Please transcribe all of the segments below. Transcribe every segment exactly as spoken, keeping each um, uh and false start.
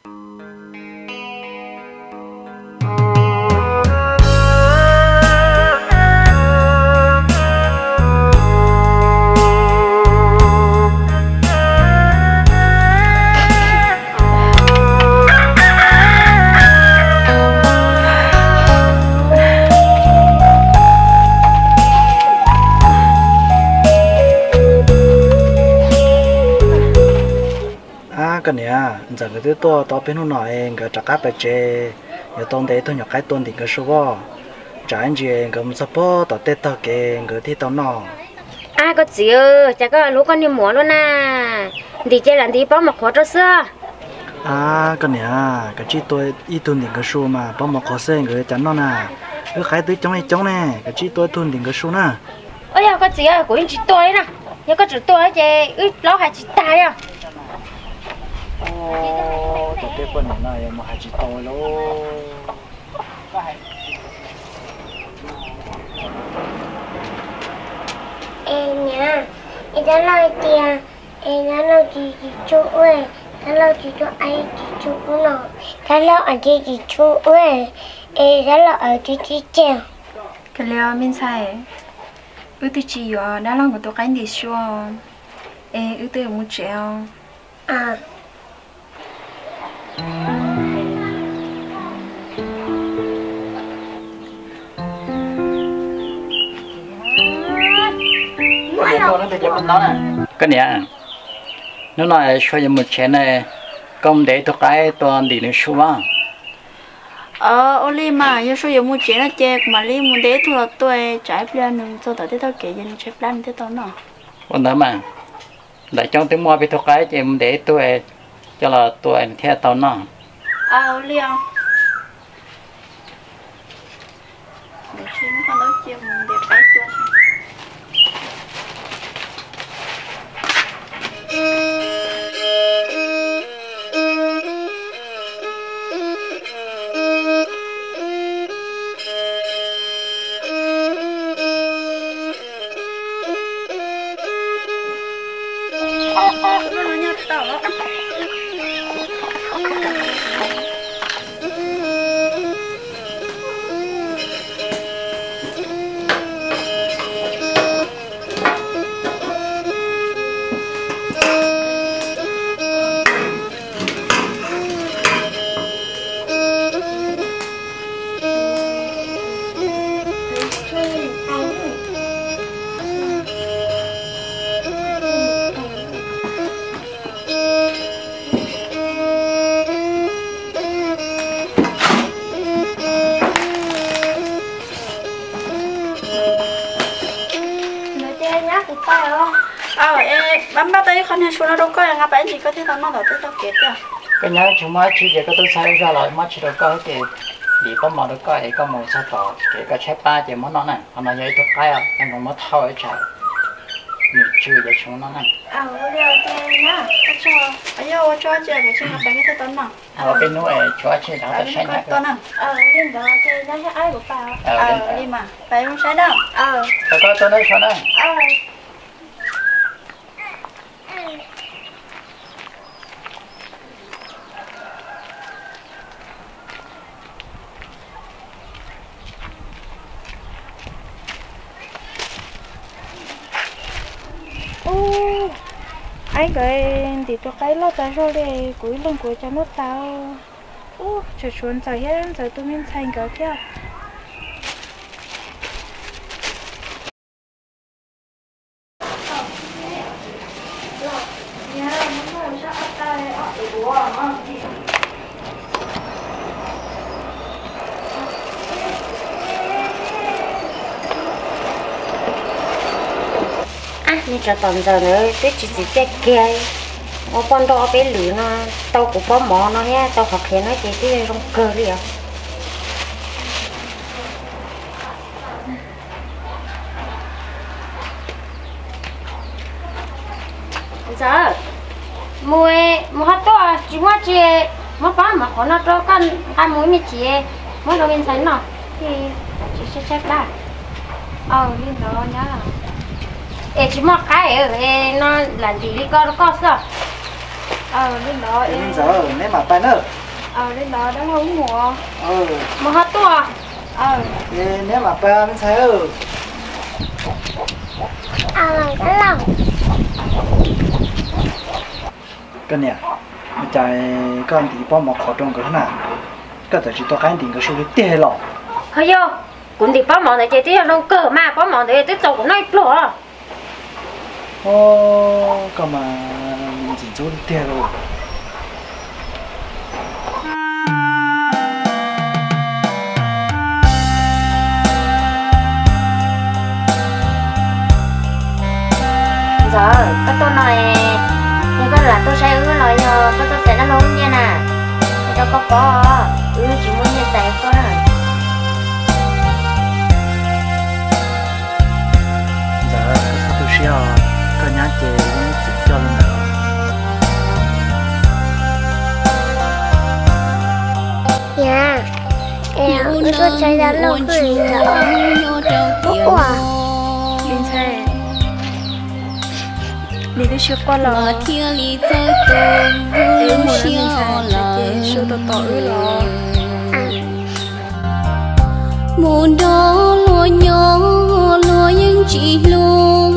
cái này giờ cái thứ to to bên hôm nọ cái chả cá bể chè giờ tôm đấy thôi nhặt cái tôm thì cái số bao trả anh chị cái một số bao tao tết tao cái cái thì tao nọ à có gì ơ chả có lúc con đi mua luôn à đi chơi làm đi bao mà khó cho xưa à cái này cái chỉ tôi ít tuần thì cái số mà bao mà khó xem cái chắn nó nè cái khai tới trong này trong này cái chỉ tôi tuần thì cái số nè ôi giờ có gì à của anh chị tôi nè giờ có chữ tôi chứ ít lâu hay chị tài à ô tôi biết phần này mà hay chỉ tôi luôn em nha em đã nói tiền em đã nói gì gì chú ơi đã nói gì cho anh gì chú nó đã nói anh gì gì chú ơi em đã nói ở gì gì chèo cái liệu mình sai ước tôi chỉ ở đã làm của tôi cái gì xưa em ước tôi muốn treo à cái này nó nói cho một chén này công để tôi cái toàn đi lên xuống á ờ oli mà giờ số giờ mua chén là chè mà li muốn để thôi là tôi trái plan nữa cho tới tao kể dân trái plan thế tao nó còn đó mà để trong tiếng mua bị tôi cái chị để tôi cho là tôi theo tao nó ờ oli à để xin con nói chuyện mình để cái tôi nó nhặt tao ờ ê bấm bắt tay con này xuống nó đâu có ngã bén gì có thể tao nó đỡ tới tao kẹt à cái nhớ chúng mới chỉ để cái tôi sai ra lại mới chỉ được có cái đi có màu được có có màu sao tỏ cái cái trái ba chỉ món nó này nó nói tôi cái à em còn mới thao ở trái mình chưa để chúng nó này ờ điều thế nhá cho ấy yo cho chị cái chuyện ngã bén cái tao nó ở bên núi cho chị đó để xem tao nó ờ lên đó chơi nó sẽ ai của tao ờ đi mà phải không sai đâu ờ có tôi nói sao đó ờ ô anh cái thì tôi cái lo tại rồi để cuối lần cuối cho nó tao ô chờ chuẩn giờ hết giờ tôi mình thành cái kia nên cho tầm giờ nữa tôi chỉ chỉ cái kia ở bên đó bên lưới nó tao cũng có mỏ nó nhé tao học hiện nó chỉ cái trong cơ đi à giờ mua mua hết to chỉ mua chỉ mua ba mà khó nó cho con hai mũi mình chỉ mua đồ bên sấy nó thì chỉ sẽ check đã ờ liên đó nhá ê chỉ mua cái ở nó là gì đi con nó có sao ờ lên đó em nên giờ nếu mà bay nữa ờ lên đó đang không mùa ừ mà hết tua ờ nếu mà bay mình thấy ừ à cái lòng cái này chạy con thì bao một khó trong cái nào cái thời chỉ tôi cái tiền cái số tiền lọ hơi vô cũng thì bao món này chỉ tiếc nó cỡ mà bao món này tới chỗ này lọ ô cái mà chỉ số tiền rồi giờ cái tôi nói nhưng có là tôi sẽ ư nói nhờ cái tôi sẽ nó luôn nha nè cho có có ư chỉ muốn như vậy thôi giờ cái sao tôi sẽ cái nhà chị cũng chỉ cho luôn nữa dạ em tôi chơi ra lâu rồi đó ủa Linh xe Linh đi chưa qua lò em muốn là Linh xe chị số tỏ tỏ ư lò một đó lúa nhỏ lúa những chỉ lúa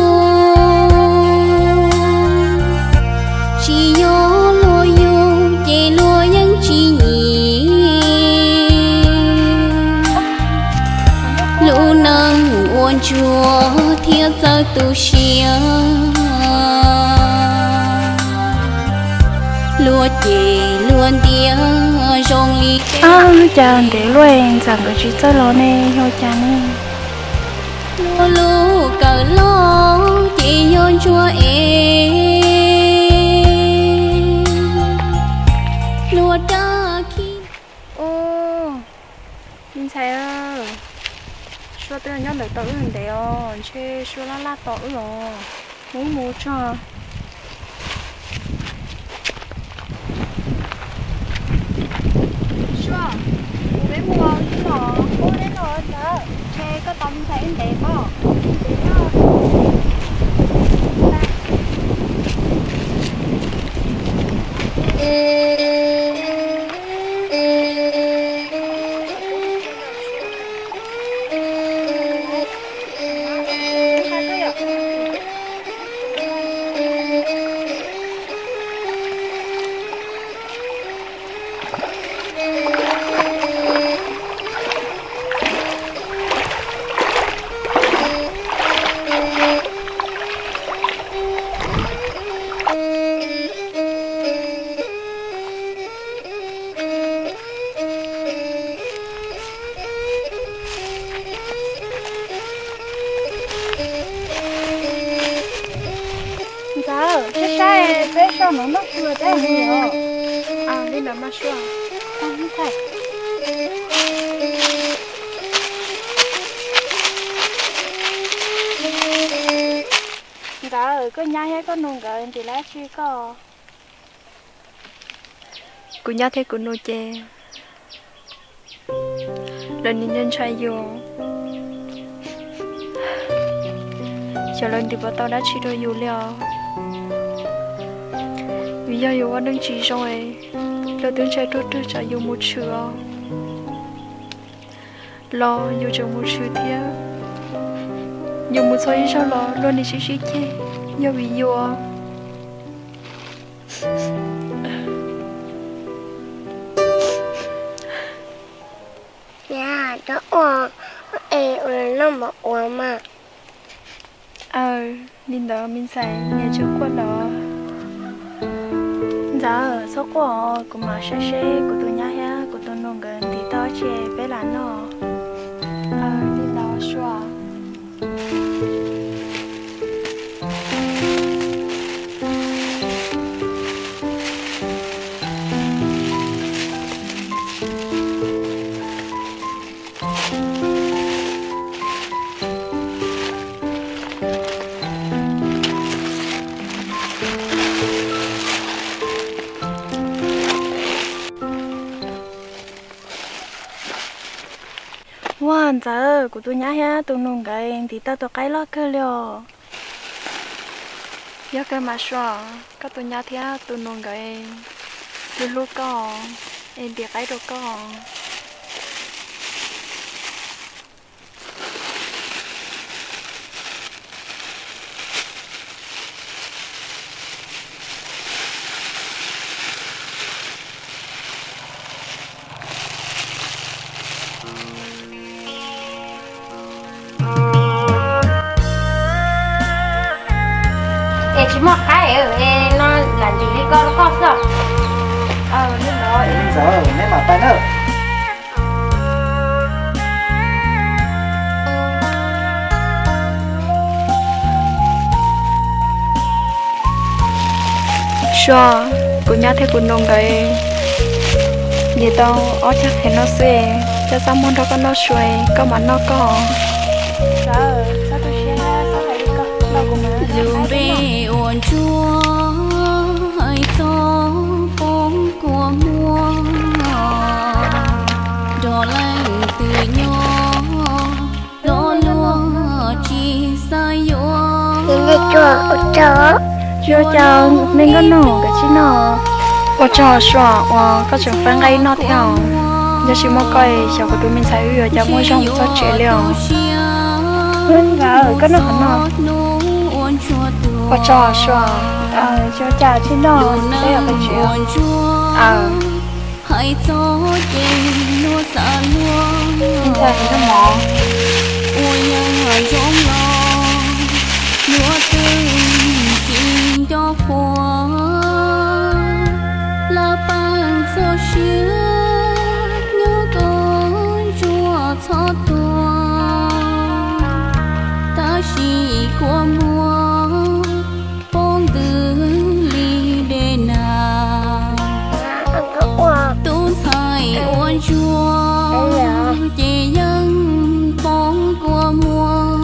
chỉ nhỏ lúa yêu chỉ lúa những chỉ nhỉ lúa nâng uốn chùa thiết giờ tu xia lúa chỉ luôn tiếng rong ly à chàng để luôn chẳng có chỉ cho lo nè thôi chàng lúa lúa cờ lo chỉ yon chua em lúa đã khi ô Linh xe ơ số tiền nhớ được tao ư hình đấy ô chê số la la tao ư rồi muốn mua cho Sure, bé mua cái lò, mua đến lò đó, che có tông thấy đẹp không? nó nó chưa đấy nhiều à nên là mà chưa không phải dạ ở có nhà hay có nông gạo thì lá chưa có cô nhà thấy cô nuôi chè lần nhìn nhân trai vô chờ lần thì bọn tao đã chỉ đôi dù liều vì giờ dù anh đang chỉ rồi là tiếng trai tốt tốt trả dù một chữ lo dù cho một chữ thiệt dù một số ít sao lo luôn đi chỉ chỉ chê do vì dù dạ đó ủa em ủa nó mà ủa mà ờ nên đó mình xài nhà trước qua đó dạ ở số của của mà xe xe của tôi nhà ha của tôi nông gần thì to chè bé là nó ờ nên đó xóa wow giờ của tôi nhá ha tôi nung cái thì tao tao cái lo cơ liò nhớ cái mà sao các tôi nhớ thế tôi nôn cái lúc lúc có em biết cái đâu có chỉ một cái ở nó là gì đi con con sợ ờ nên đó giờ nếu mà tay nữa sao cô nhớ thế cô nông cái gì tao ở chắc thì nó sẽ cho sao muốn đâu có nó xuôi có mà nó có sao sao tôi sẽ sao phải có đâu cũng dù bê ổn chua hay gió bóng của mùa đỏ lạnh từ nhỏ lo lúa chỉ sai yo Ini chua udah. chưa cho nên có nổ cái chi nổ ở trò xóa ở các trường phán gây nó theo giờ chỉ một coi cháu của tụi mình sai rồi cháu mua trong cho trẻ liều nên là ở cái nó hẳn nọ ở trò xóa à cho trả chi nổ đây là cái chuyện à hãy gió trên lúa xa lúa mình thấy nó mỏ ôi nhang giống lo lúa tươi chỉ cho khoa là bằng gió xưa nhớ con chua xót tua ta chỉ của mùa bóng từ ly đê nào tốn sai uốn chua chỉ dân bóng của mùa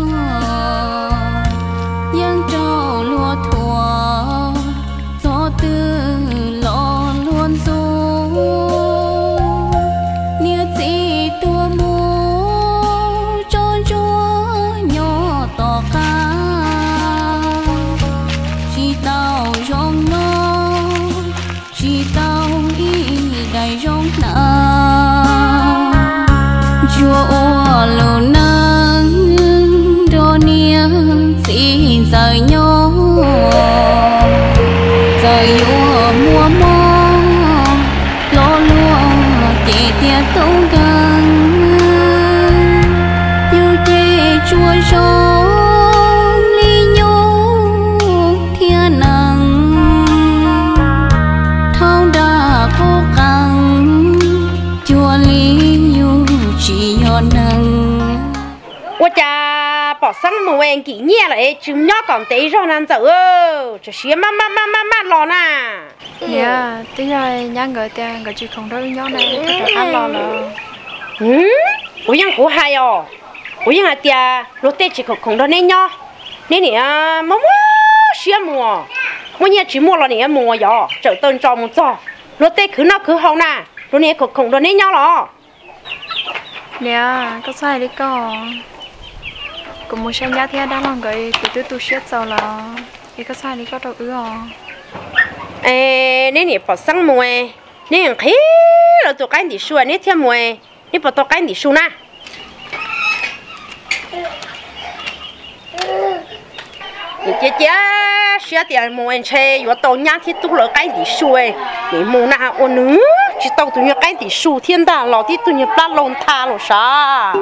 dân trâu lúa thua gió tư lo luôn du nia chỉ tua mù tròn chúa nhỏ to ca chỉ tao trong nó chỉ tao ý đầy trong nào chúa ô lô nắng đô nia xin rời nhau rời vô mùa mò lo lúa kể tia tấu gan yêu chê chua gió ly nhô thiên nắng thao đã cố gắng chua ly yêu chỉ do nắng ôi cha bỏ xăng mù em kỹ nhẹ lại chúng nhóc còn tí rồi năn dở chỉ xía má má má má má lò nà nè tí rồi nhá người ta người chỉ không đối nhau này thật là ăn lò lò ừ ôi yang cũng hay à ôi yang tia lúc tết chỉ không không đó nên nhá nên nè má má xía mùa ôi nhá chỉ mua lò nè mùa giờ trở tên cho một cho lúc tết cứ nó cứ hậu nà lúc nè không không đó nên nhá lò nè có sai đi con cũng muốn xem giá thế đang làm cái từ từ tu sửa sau là cái có sai đi có đâu ư à ê nên nè bỏ xăng mùa nên khí là tụi cái đi xuôi nên theo mùa nên bỏ tụi cái đi xuôi na chị chị xưa tiền mùa chơi vừa tàu nhang thì tụi lỡ cái đi xuôi để mùa nào ôn nữa chỉ tàu tụi nhớ cái đi xuôi thiên đàng lò thì tụi nhớ bắt lồng tha lò sao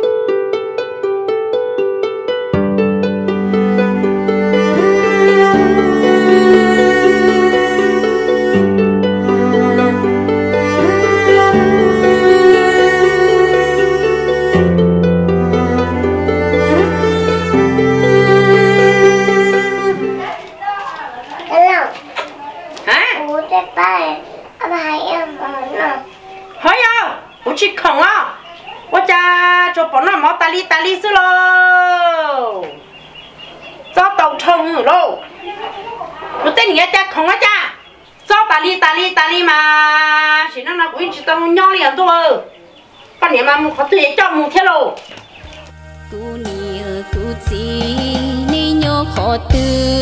chị không à, ôi cha cho bọn nó máu tali tali xí lô, cho tàu thông rồi lô, một tên người cha không á cha, cho tali tali tali mà, chỉ nó nó cũng chỉ tao nhau liền thôi, con này mà một khó tuyệt cho một thế lô. Cô nia cô chỉ ni nhô cho khó tư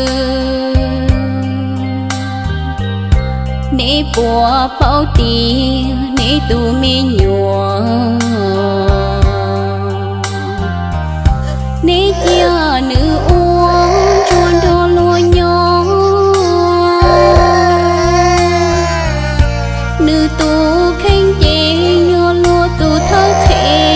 nế bùa bao tì nế tu mi nhùa nế chia nữ uống chuan đô lúa nhỏ nữ tu khen chê nhỏ lúa tu thơ khẽ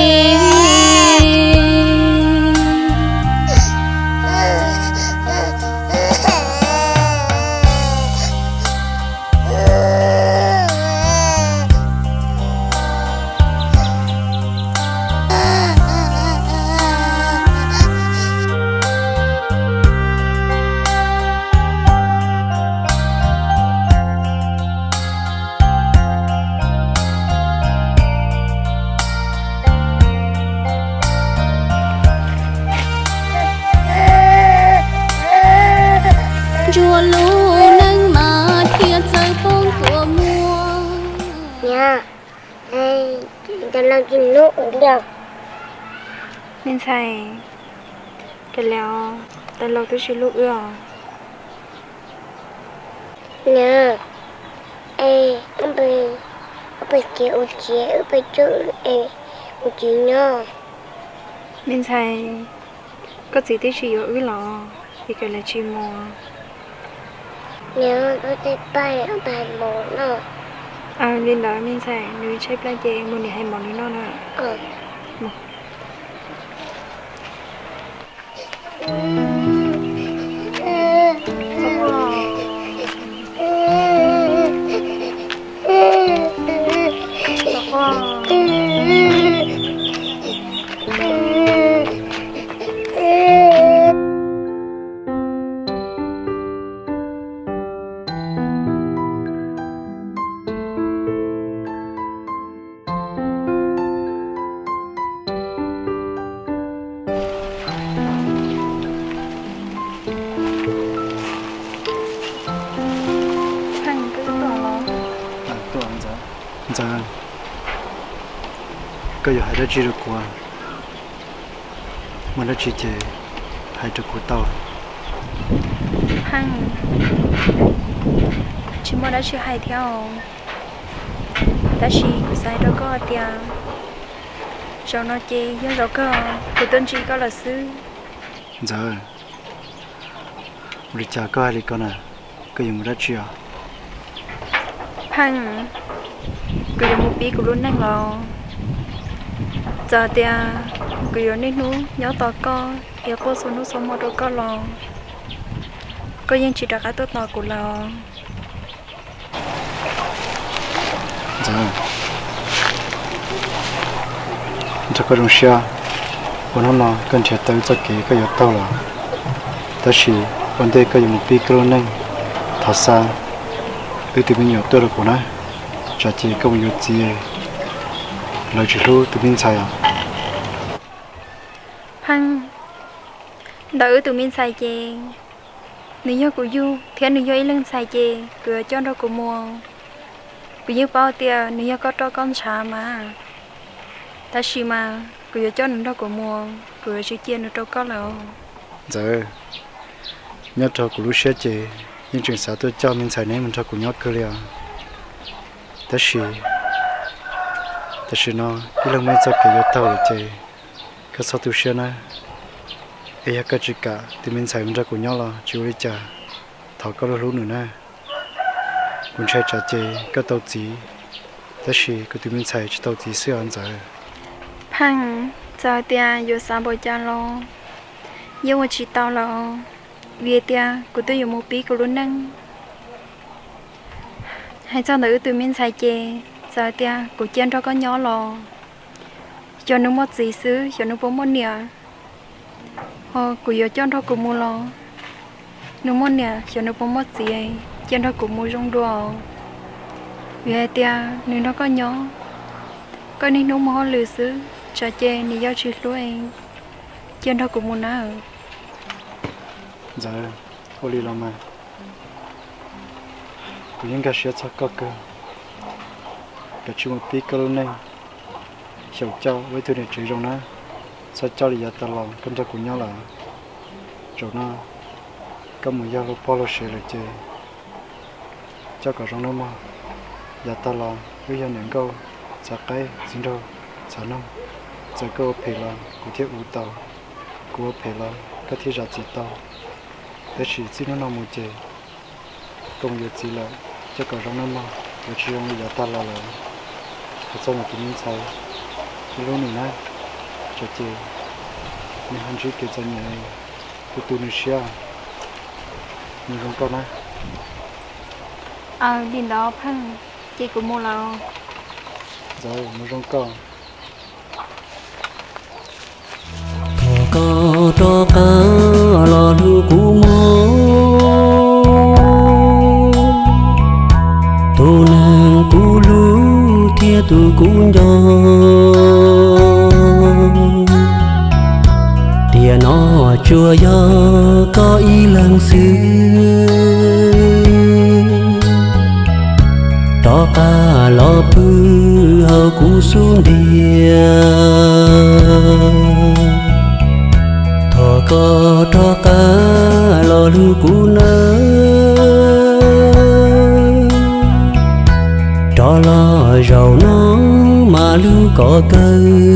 chùa lũ nâng mà thiệt giờ phong của mùa nha ai ta làm gì lũ được mình xài cái leo ta lâu tôi chỉ lũ ưa nha ai ông bị ông bị kia ông kia ông bị chỗ ai ông kia nha mình xài có gì tôi chỉ ưa lọ vì cái là chỉ mò nhớ tôi thấy bay ở bài một nữa à nên đó mình xài nuôi trái lá chè muốn đi hay món nữa nè ờ giờ cái giờ hai đứa chỉ được qua mà nó chỉ chỉ hai đứa của tao hăng chỉ muốn đã chỉ hai theo đã chỉ của sai đó có tiền cho nó chơi nhưng đó có của tên chỉ có là sư giờ mình chả có ai đi con à cái gì mà đã chỉ à hăng cứ dùng một bí của luôn năng lò giờ thì cứ dùng nên nú nhớ tao co giờ cô số nú số một đâu có lò có những chỉ đặt cái tốt nọ của lò giờ cho cái đồng xia còn nó nó cần thiết tới cho cái cái giọt tao là đó là vấn đề cái một bí cái luôn năng thật xa từ từ mình nhiều tôi được của nó cho chị có nhiều gì lời chỉ lu từ bên sai à hăng đỡ từ bên sai chè nếu như của du thì nếu như lên sai chè cửa cho nó của mua cứ như bao tiền nếu như có cho con chả mà ta chỉ mà cửa cho nó đó của mua cửa chỉ chia nó cho con là giờ nhớ cho của lu xe chè nhưng chuyện sao tôi cho mình sai nên mình cho của nhớ cơ liền ta chỉ ta chỉ nó cái lần mấy giờ cái giọt tao là chơi cái sao tôi xem này ấy cái chỉ cả thì mình xài mình ra của nhau là chịu đi trả thảo có lúc nữa nè mình xài trả chơi cái tàu gì ta chỉ cái tụi mình xài tàu gì xưa anh giờ hăng giờ tia vô sao bồi cha lo nhưng mà chỉ tao là vì tia của tôi dùng một bí của luôn năng hay sao nữ tụi mình xài chè giờ tia của trên đó có nhỏ lò cho nó một gì xứ cho nó bốn món nè họ của giờ cho nó cũng mua lò nó món nè cho nó bốn món gì ấy trên đó cũng mua rong đùa vì tia nên nó có nhỏ có nên nó mua lừa xứ cho chè nên giao chuyện luôn em trên đó cũng mua nào giờ ô li làm mà cũng những cái chuyện sao có cơ cái chuyện một tí cơ luôn này hiểu cho với tôi để chỉ trong nó sao cho đi ra tao lòng con cho cùng nhau là chỗ nó có một giờ lúc bao lâu sẽ lại chơi cho cả trong nó mà giờ ta là bây giờ những câu trả cái xin đâu trả năm giờ câu phải là của thiết ủ tàu của phải là các thiết ra chỉ tàu để chỉ xin nó nằm một chơi công việc gì là cho cả trong nó mà để chỉ ông giờ ta là là thật sự là cái mình sai cái lúc này này cho chơi mình hành chỉ cái chân này cái Tunisia mình không có nè à đi đó phăng chị của mua là rồi mình không có có cho cá lò lu cú mò tu nàng cú lu thia tu cú nhò tia nó chua gió có ý lăng xưa đó cả lò bư hầu cú xuống địa thọ có đó cả lò lu cú nơ đó lò rầu nó mà lu có cơ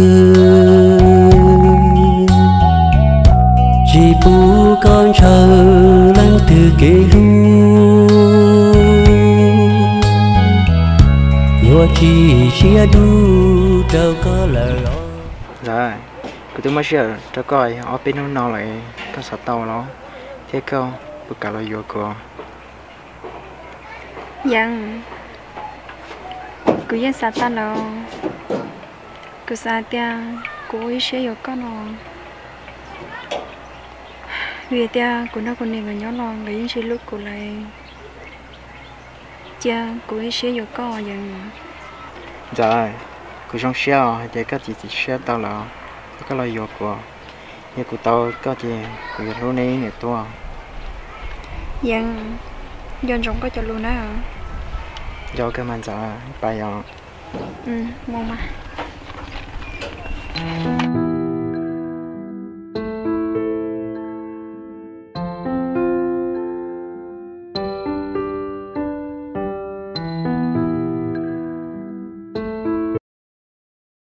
chỉ bu con chờ lăng từ kề lu yo chỉ chia du đâu có lời rồi cứ tôi mới sợ cho coi ở bên nó lại có sạt tàu nó thế không bất cả là vô cửa Yang cứ yên sát ta lo cứ sát tia cứ ý sẽ có con nó vì tia cứ nó còn nên người nhỏ lo người yên sẽ lúc cứ lại cha cứ ý sẽ có con yang rồi cứ trong xe thì các chị chỉ xe tao là có là vô cửa như của tao có chị cứ lúc này này to Yang dân trong có cho luôn á do cái mình giờ bây giờ ừ mua mà